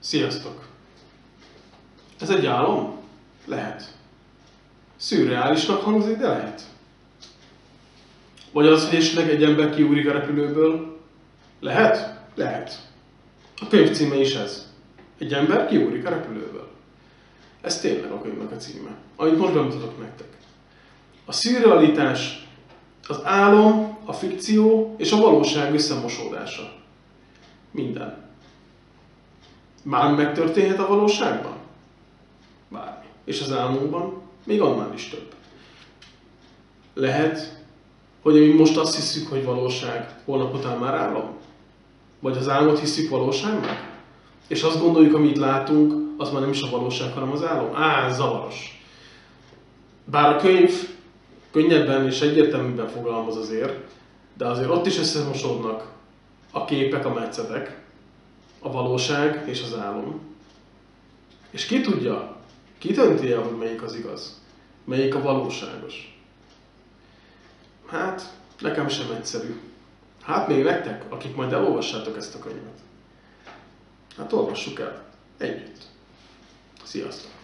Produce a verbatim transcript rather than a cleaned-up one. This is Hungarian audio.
Sziasztok! Ez egy álom? Lehet. Szürreálisnak hangzik, de lehet. Vagy az, hogy esetleg egy ember kiugrik a repülőből? Lehet? Lehet. A könyv címe is ez. Egy ember kiugrik a repülőből. Ez tényleg a könyvnek a címe, amit most bemutatok nektek. A szürrealitás, az álom, a fikció és a valóság összemosódása. Minden. Bármi megtörténhet a valóságban? Bármi. És az álmunkban még annál is több. Lehet, hogy mi most azt hiszük, hogy valóság, holnap után már álom? Vagy az álmot hiszük valóságnak? És azt gondoljuk, amit látunk, az már nem is a valóság, hanem az álom? Á, zavaros. Bár a könyv könnyebben és egyértelműbben fogalmaz azért, de azért ott is összemosódnak a képek, a metszetek, a valóság és az álom. És ki tudja, ki dönti el, hogy melyik az igaz, melyik a valóságos? Hát, nekem sem egyszerű. Hát még nektek, akik majd elolvassátok ezt a könyvet. Hát olvassuk el együtt. Sziasztok!